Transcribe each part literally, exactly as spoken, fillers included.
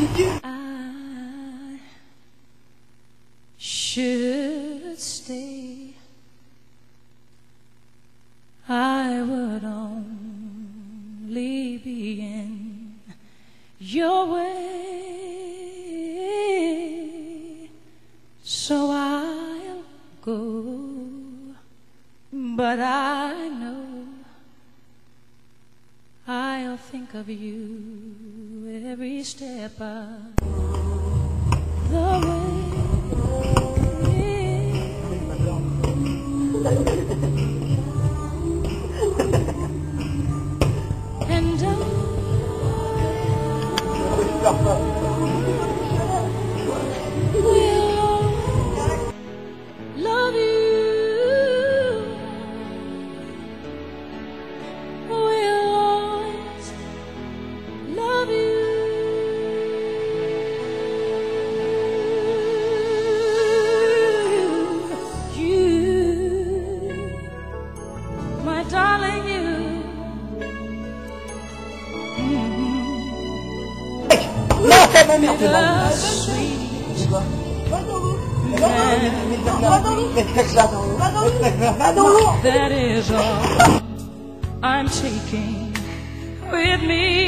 I should stay, I would only be in your way, so I'll go. But I know I'll think of you every step of the way. And I will love you. That is all I'm taking with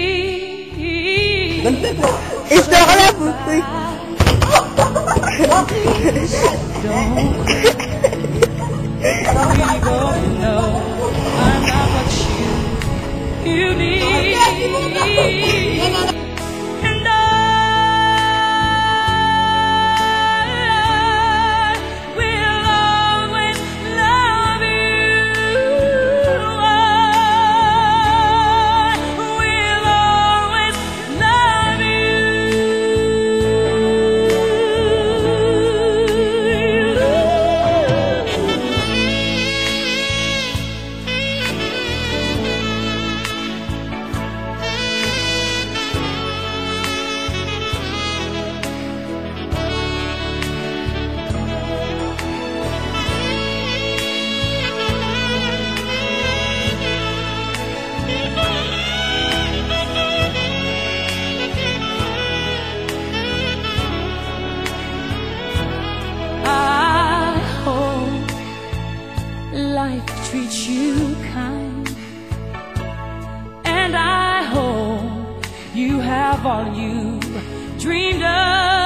me. Et je te relève aussi. We both know I'm not what you, you need. Life treats you kind, and I hope you have all you dreamed of.